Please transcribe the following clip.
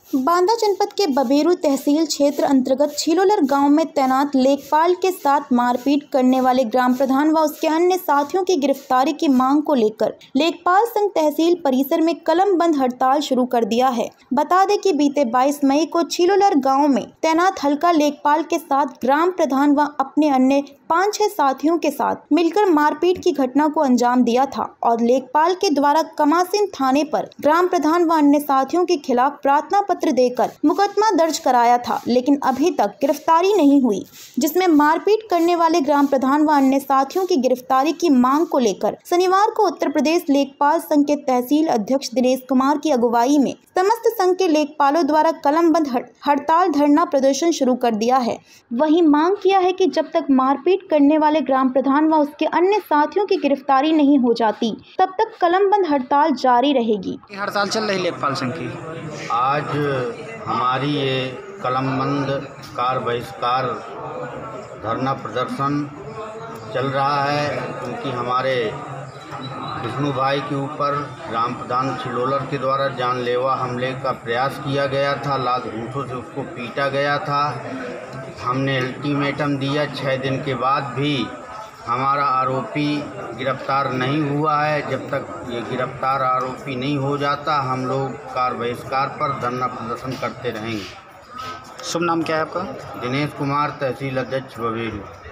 बांदा जनपद के बबेरू तहसील क्षेत्र अंतर्गत छिलोलर गांव में तैनात लेखपाल के साथ मारपीट करने वाले ग्राम प्रधान व उसके अन्य साथियों की गिरफ्तारी की मांग को लेकर लेखपाल संघ तहसील परिसर में कलमबंद हड़ताल शुरू कर दिया है। बता दें कि बीते 22 मई को छिलोलर गांव में तैनात हल्का लेखपाल के साथ ग्राम प्रधान व अपने अन्य 5-6 साथियों के साथ मिलकर मारपीट की घटना को अंजाम दिया था और लेखपाल के द्वारा कमासिन थाने पर ग्राम प्रधान व अन्य साथियों के खिलाफ प्रार्थना पत्र देकर मुकदमा दर्ज कराया था, लेकिन अभी तक गिरफ्तारी नहीं हुई, जिसमें मारपीट करने वाले ग्राम प्रधान व अन्य साथियों की गिरफ्तारी की मांग को लेकर शनिवार को उत्तर प्रदेश लेखपाल संघ के तहसील अध्यक्ष दिनेश कुमार की अगुवाई में समस्त संघ के लेखपालों द्वारा कलमबंद हड़ताल धरना प्रदर्शन शुरू कर दिया है। वहीं मांग किया है कि जब तक मारपीट करने वाले ग्राम प्रधान व उसके अन्य साथियों की गिरफ्तारी नहीं हो जाती, तब तक कलमबंद हड़ताल जारी रहेगी। हड़ताल चल रही लेखपाल संघ की। आज हमारी ये कलमबंद कार बहिष्कार धरना प्रदर्शन चल रहा है, क्योंकि हमारे विष्णु भाई के ऊपर ग्राम प्रधान छिलोलर के द्वारा जानलेवा हमले का प्रयास किया गया था। लात घूंसों से उसको पीटा गया था। हमने अल्टीमेटम दिया, 6 दिन के बाद भी हमारा आरोपी गिरफ्तार नहीं हुआ है। जब तक ये गिरफ्तार आरोपी नहीं हो जाता, हम लोग कार बहिष्कार पर धरना प्रदर्शन करते रहेंगे। शुभ नाम क्या है आपका? दिनेश कुमार, तहसील अध्यक्ष बबेरू।